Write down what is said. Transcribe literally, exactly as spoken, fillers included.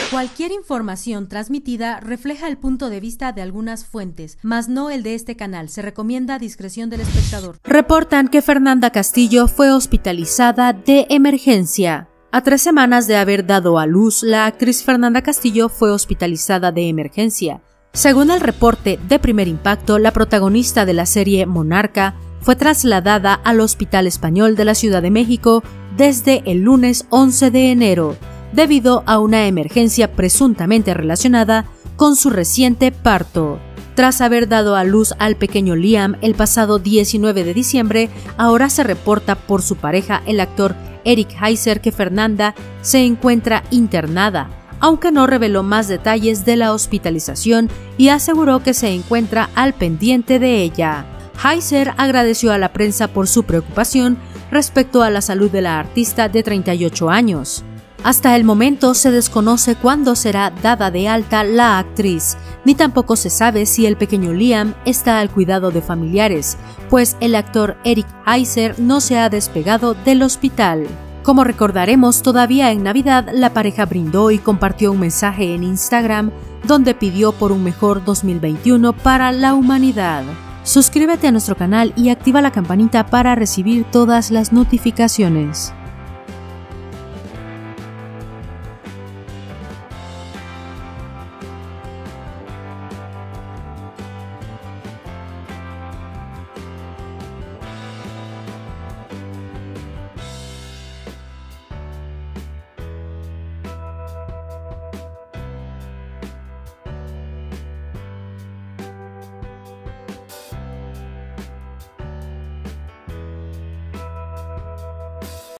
Cualquier información transmitida refleja el punto de vista de algunas fuentes, mas no el de este canal. Se recomienda discreción del espectador. Reportan que Fernanda Castillo fue hospitalizada de emergencia. A tres semanas de haber dado a luz, la actriz Fernanda Castillo fue hospitalizada de emergencia. Según el reporte de Primer Impacto, la protagonista de la serie Monarca fue trasladada al Hospital Español de la Ciudad de México desde el lunes once de enero. Debido a una emergencia presuntamente relacionada con su reciente parto. Tras haber dado a luz al pequeño Liam el pasado diecinueve de diciembre, ahora se reporta por su pareja, el actor Eric Heiser, que Fernanda se encuentra internada, aunque no reveló más detalles de la hospitalización y aseguró que se encuentra al pendiente de ella. Heiser agradeció a la prensa por su preocupación respecto a la salud de la artista de treinta y ocho años. Hasta el momento se desconoce cuándo será dada de alta la actriz, ni tampoco se sabe si el pequeño Liam está al cuidado de familiares, pues el actor Eric Heiser no se ha despegado del hospital. Como recordaremos, todavía en Navidad la pareja brindó y compartió un mensaje en Instagram donde pidió por un mejor dos mil veintiuno para la humanidad. Suscríbete a nuestro canal y activa la campanita para recibir todas las notificaciones.